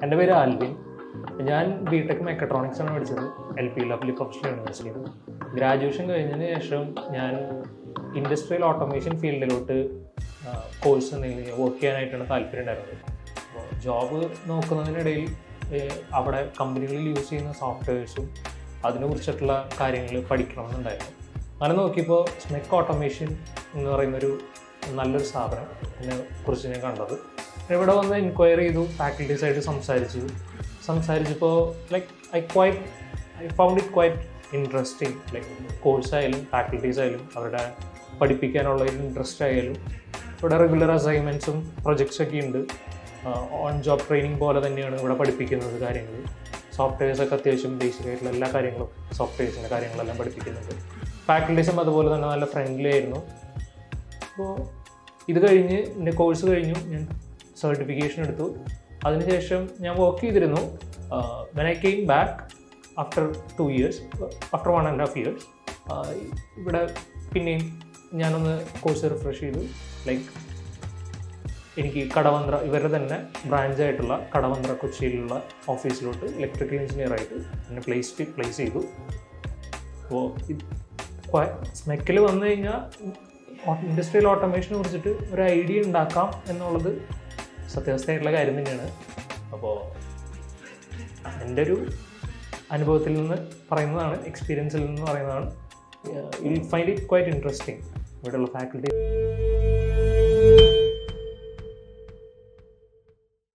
എൻ്റെ പേര് ആൽവിൻ. ഞാൻ ബിടെക് മെക്കട്രോണിക്സ് ആണ് പഠിച്ചത് LP പ്രൊഫഷണൽ യൂണിവേഴ്സിറ്റിയിൽ. ഗ്രാജുവേഷൻ കഴിഞ്ഞതിന് ശേഷം ഞാൻ ഇൻഡസ്ട്രിയൽ ഓട്ടോമേഷൻ ഫീൽഡിലോട്ട് കോഴ്സ് എന്തെങ്കിലും വർക്ക് ചെയ്യാനായിട്ടാണ് താല്പര്യം ഉണ്ടായിരുന്നത്. അപ്പോൾ ജോബ് നോക്കുന്നതിനിടയിൽ അവിടെ കമ്പനികളിൽ യൂസ് ചെയ്യുന്ന സോഫ്റ്റ്വെയർസും അതിനെക്കുറിച്ചിട്ടുള്ള കാര്യങ്ങൾ പഠിക്കണമെന്നുണ്ടായിരുന്നു. അങ്ങനെ നോക്കിയപ്പോൾ SMEC ഓട്ടോമേഷൻ എന്ന് പറയുന്നൊരു നല്ലൊരു സ്ഥാപനത്തിനെ കുറിച്ച് ഞാൻ കണ്ടത്. ഇവിടെ വന്ന് എൻക്വയറി ചെയ്തു, ഫാക്കൽറ്റീസായിട്ട് സംസാരിച്ചപ്പോൾ I found it quite interesting. കോഴ്സായാലും ഫാക്കൽറ്റീസ് ആയാലും അവരുടെ പഠിപ്പിക്കാനുള്ള ഒരു ഇൻട്രസ്റ്റ് ആയാലും ഇവിടെ റെഗുലർ അസൈൻമെൻറ്റ്സും പ്രൊജക്ട്സൊക്കെ ഉണ്ട്. ഓൺ ജോബ് ട്രെയിനിങ് പോലെ തന്നെയാണ് ഇവിടെ പഠിപ്പിക്കുന്നത് കാര്യങ്ങൾ. സോഫ്റ്റ്വെയർസൊക്കെ അത്യാവശ്യം ബേസിക് ആയിട്ടുള്ള എല്ലാ കാര്യങ്ങളും സോഫ്റ്റ്വെയർസിൻ്റെ കാര്യങ്ങളെല്ലാം പഠിപ്പിക്കുന്നുണ്ട്. ഫാക്കൽറ്റീസും അതുപോലെ തന്നെ നല്ല ഫ്രണ്ട്ലി ആയിരുന്നു. അപ്പോൾ ഇത് കഴിഞ്ഞ് എൻ്റെ കോഴ്സ് കഴിഞ്ഞു, ഞാൻ സർട്ടിഫിക്കേഷൻ എടുത്തു. അതിനുശേഷം ഞാൻ വർക്ക് ചെയ്തിരുന്നു. When I came back after 2 years, after 1.5 years, ഇവിടെ പിന്നെയും ഞാനൊന്ന് കോഴ്സ് റിഫ്രഷ് ചെയ്തു. എനിക്ക് കടവന്ത്ര, ഇവരുടെ തന്നെ ബ്രാഞ്ചായിട്ടുള്ള കടവന്ത്ര കൊച്ചിയിലുള്ള ഓഫീസിലോട്ട് ഇലക്ട്രിക്കൽ എഞ്ചിനീയറായിട്ട് എന്നെ പ്ലേസ് ചെയ്തു. അപ്പോൾ SMECൽ വന്നു കഴിഞ്ഞാൽ ഇൻഡസ്ട്രിയൽ ഓട്ടോമേഷനെ കുറിച്ചിട്ട് ഒരു ഐഡിയ ഉണ്ടാക്കാം എന്നുള്ളത് സത്യാവസ്ഥയായിട്ടുള്ള കാര്യം തന്നെയാണ്. അപ്പോൾ എൻ്റെ ഒരു അനുഭവത്തിൽ നിന്ന് പറയുന്നതാണ്, എക്സ്പീരിയൻസിൽ നിന്ന് പറയുന്നതാണ്. You will find it quite interesting. ഇവിടെയുള്ള ഫാക്കൽറ്റി